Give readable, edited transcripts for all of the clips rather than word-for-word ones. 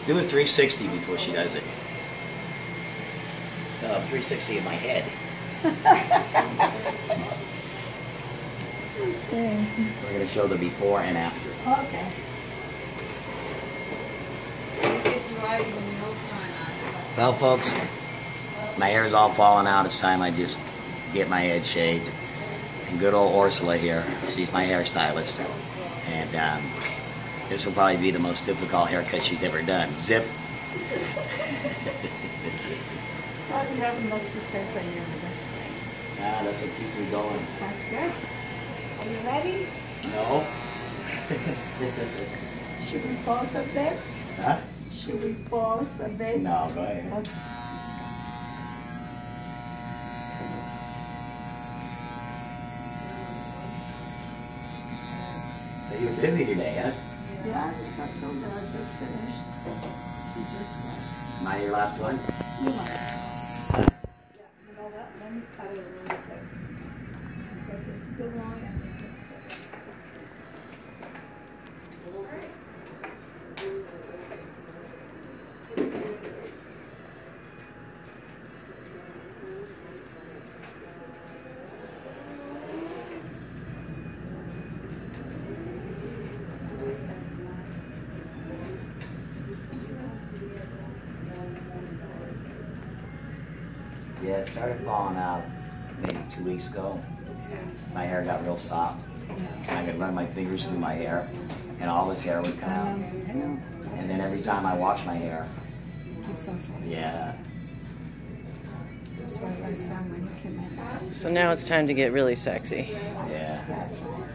Do a 360 before she does it. 360 in my head. Okay. We're going to show the before and after. Okay. Well, folks, my hair's all falling out. It's time I just get my head shaved. And good old Ursula here, she's my hairstylist. And this will probably be the most difficult haircut she's ever done. Zip. Well, you have most to say so you that's great. That's what keeps me going. That's good. Are you ready? No. Should we pause a bit? Huh? Should we pause a bit? No, go ahead. Okay. So you're busy today, huh? Yeah, it's not so bad. I just finished. She just left. Am I your last one? You might. Yeah, you know what? Let me cut it a little bit. Because it's still long and it looks like it's Yeah, it started falling out maybe 2 weeks ago. My hair got real soft. And I could run my fingers through my hair, and all this hair would come out. And then every time I wash my hair, yeah. That's why last time when you came in. So now it's time to get really sexy. Yeah. That's right.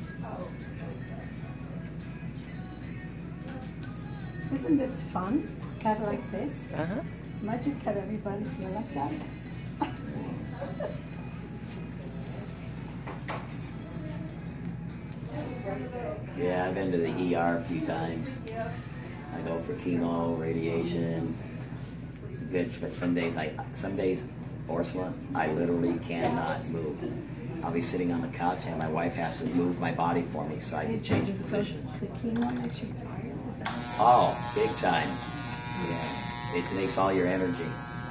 Isn't this fun? Cut like this? Uh-huh. Imagine cut everybody's hair like that. Yeah, I've been to the ER a few times. I go for chemo, radiation. It's good, but some days, Ursula, I literally cannot move. I'll be sitting on the couch and my wife has to move my body for me so I can change positions. The chemo makes you tired? Is that right? Oh, big time. Yeah. It takes all your energy.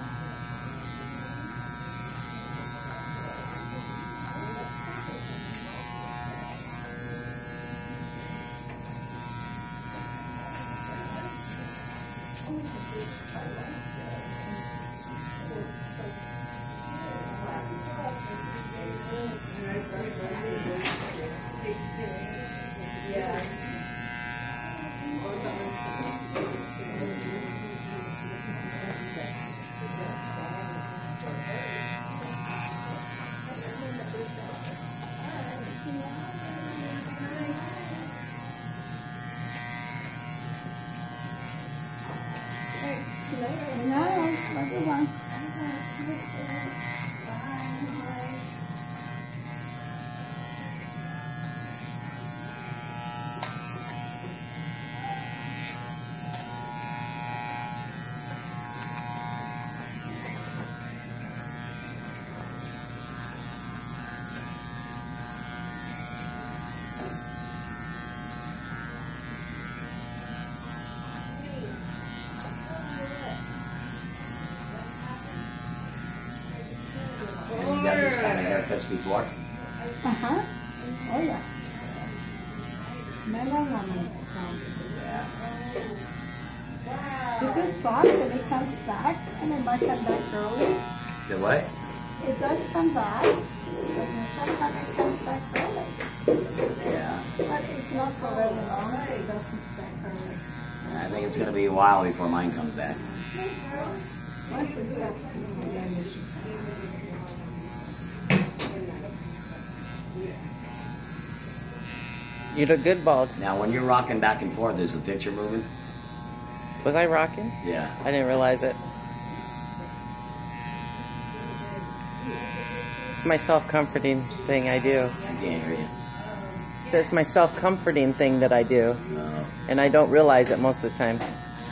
No, everyone. And you got these kind of haircuts before? Uh-huh. Oh, yeah. Mellow woman. Yeah. The good part when it comes back, and it might come back early. The what? It does come back, but sometimes it comes back early. Yeah. But it's not for very long, so it doesn't stay early. I think it's going to be a while before mine comes back. Once it's up, You look good, bald. Now, when you're rocking back and forth, is the picture moving? Was I rocking? Yeah. I didn't realize it. It's my self-comforting thing I do. I can't hear you. So it's my self-comforting thing that I do. No. And I don't realize it most of the time.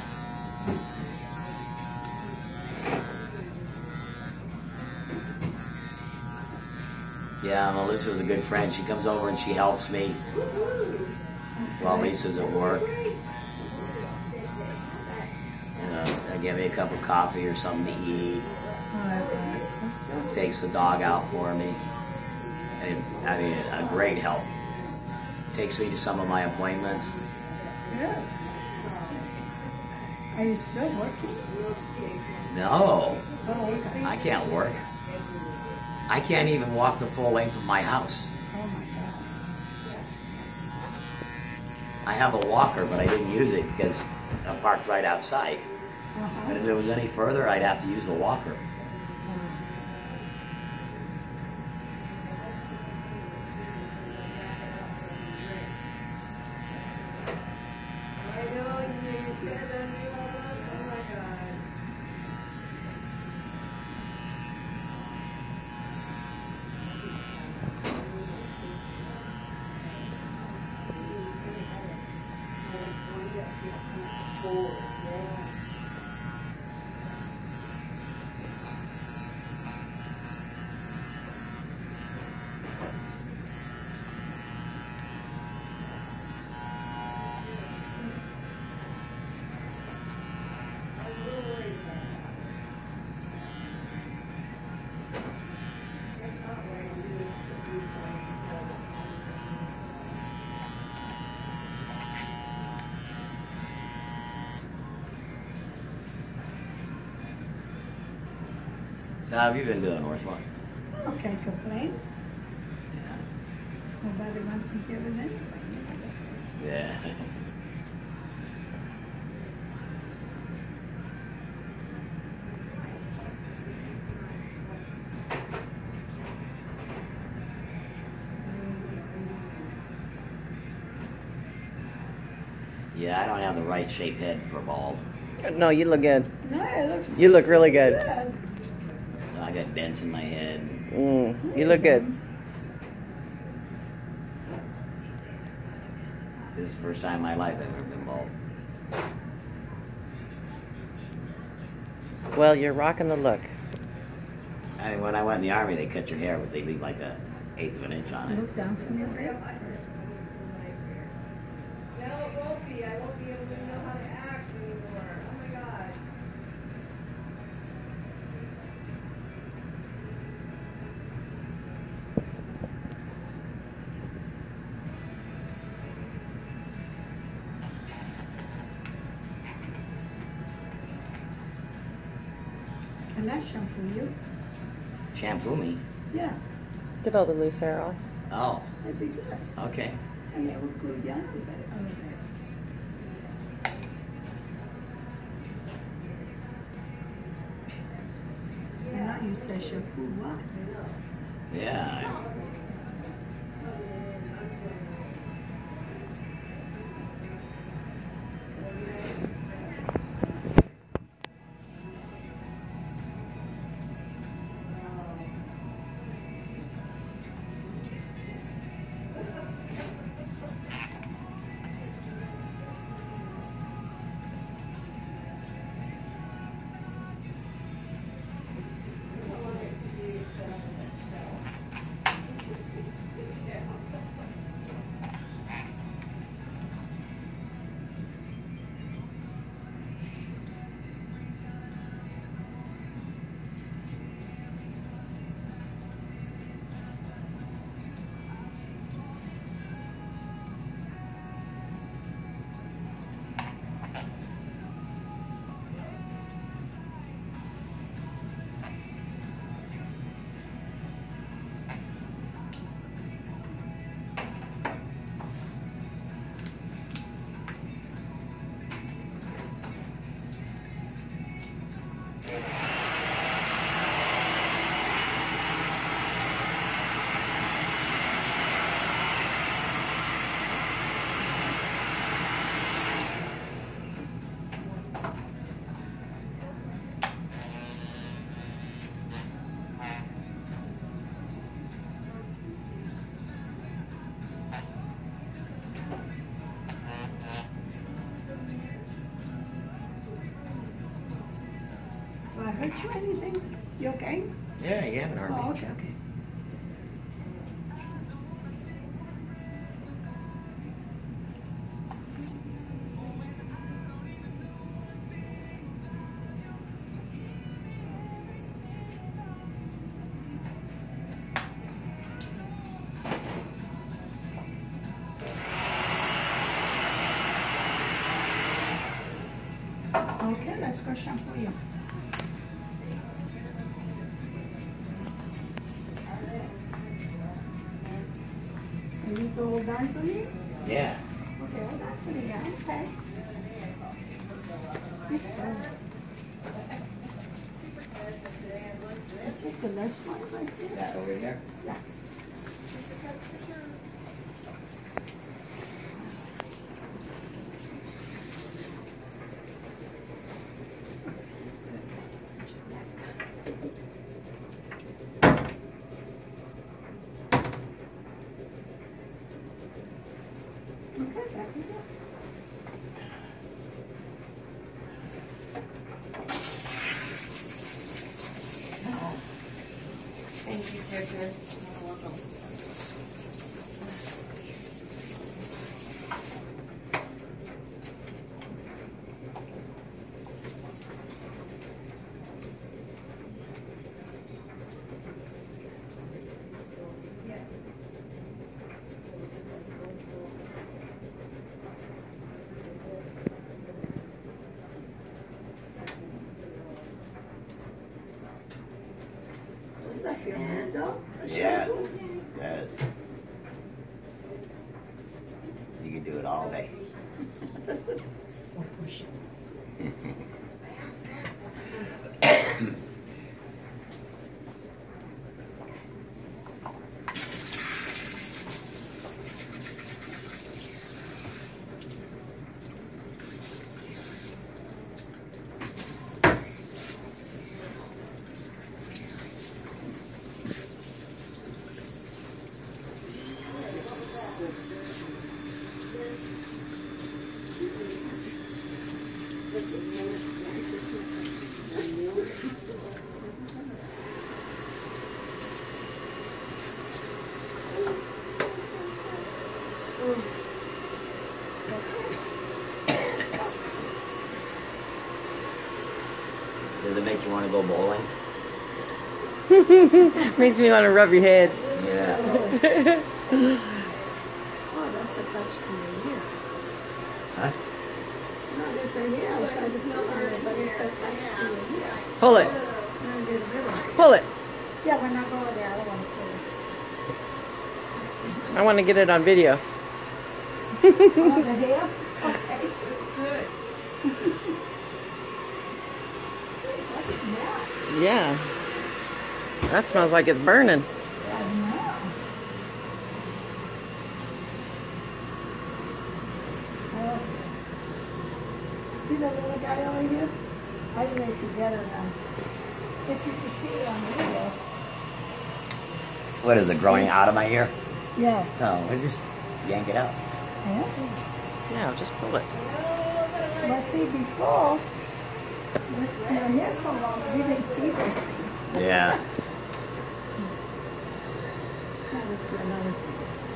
Yeah, Melissa's a good friend. She comes over and she helps me while Lisa's at work. get me a cup of coffee or something to eat. Oh, that's nice. That's good. Takes the dog out for me. And, I mean, a great help. Takes me to some of my appointments. Good. Are you still working? No, Oh, okay. I can't work. I can't even walk the full length of my house. Oh my God. I have a walker, but I didn't use it because I'm parked right outside. And if it was any further, I'd have to use the walker. So how have you been doing, Ursula? Oh, can't complain. Yeah. Nobody wants to hear it anyway. Yeah. Yeah, I don't have the right shaped head for bald. No, you look good. No, it looks You look really good. good. I got dents in my head. You look good. This is the first time in my life I've ever been bald. Well, you're rocking the look. I mean, when I went in the army, they cut your hair, but they leave like 1/8 of an inch on it. Look down from your bed. No, it won't be. I won't be able to know how to act anymore. Oh my God. Can I shampoo you? Shampoo me? Yeah, Get all the loose hair off. Oh, that'd be good. okay. And it would go down a bit over there. And not use that shampoo, what? Yeah. Do I hurt you anything? You okay? Yeah, you haven't hurt me. Oh, okay, okay. Okay, let's go shampoo you. Are you all done for me? Yeah. Okay, all done for me, yeah, okay. Let's take the last one right there. That over there? Yeah. Okay, back we go. Thank you, Jessica. You're welcome. Doesn't that feel good though? Yeah. Yes. You can do it all day. Or push it. Does it make you want to go bowling? Makes me want to rub your head. Yeah. Oh, that's a touch to me here. Huh? No, they say here, I'll try to feel on it, but it's a touch to me here. Pull it. And get rid of it. Pull it. Yeah, when I go there, I don't want to pull it. I want to get it on video. Oh, the hair? Okay. Good. What's that? Yeah. That smells like it's burning. I know. Oh. See that little guy over here? I don't know if you get it now. If you can see it on the video. What is it, growing out of my ear? Yeah. No, we just yank it out. Yeah. Yeah, just pull it. But see, before, with your hair so long, we didn't see those things. Yeah. Now let's see another thing.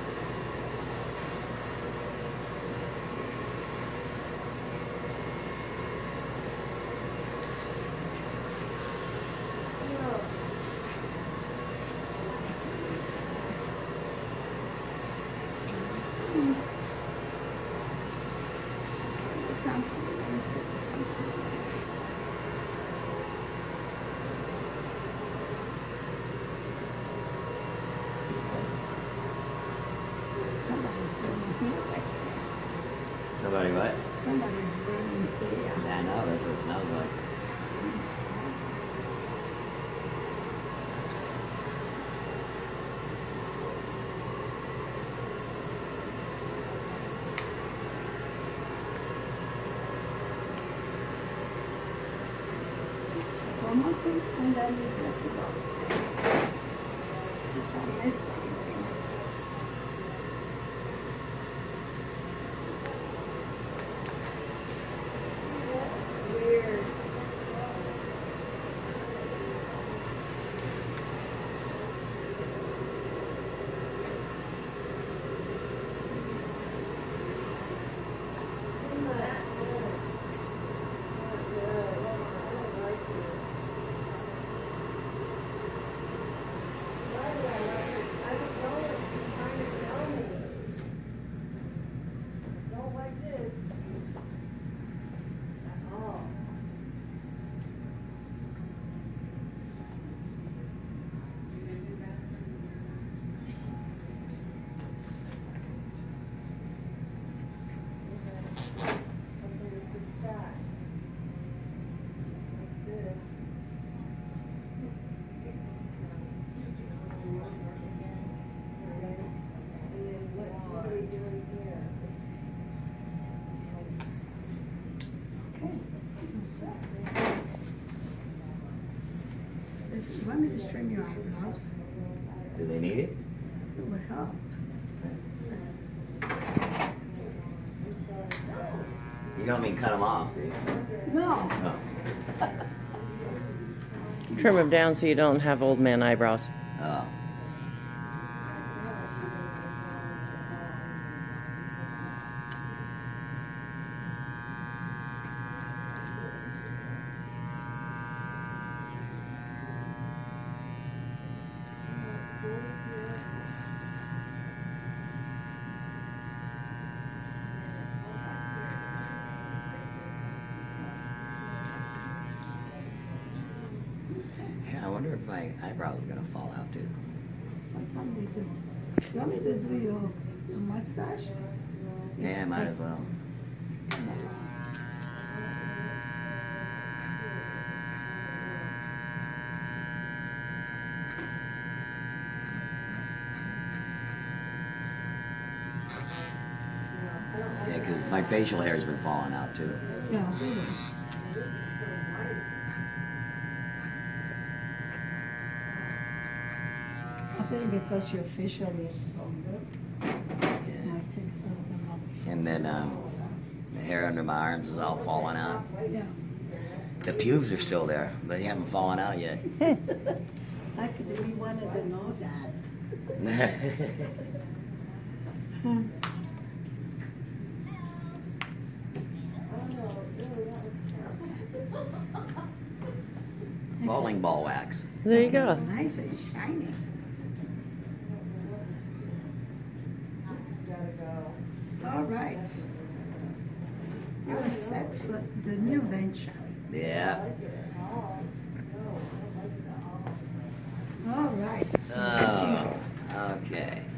Somebody what? Somebody's burning here. Yeah, I know, that's what it smells like. One more thing, and then we set it up. If I missed anything. Weird. I So if you want me to trim your eyebrows, Do they need it? it would help. You don't mean cut them off, do you? No. No. Trim them down so you don't have old man eyebrows. Oh. Yeah, I wonder if my eyebrows are gonna fall out too. Sometimes they do. You want me to do your mustache? Yeah, might as well. Yeah, because my facial hair has been falling out too. Yeah, really. I think because your facial is longer, it might take a little bit longer. And then the hair under my arms is all falling out. Yeah. The pubes are still there, but they haven't fallen out yet. Like we wanted to know that. Bowling ball wax. There you go. Nice and shiny. All right. You are set for the new venture. Yeah. All right. Oh, okay.